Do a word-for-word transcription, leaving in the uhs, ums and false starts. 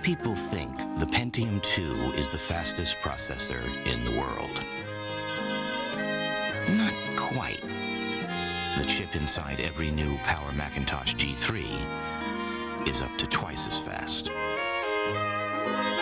people think the Pentium two is the fastest processor in the world. Not quite. The chip inside every new Power Macintosh G three is up to twice as fast.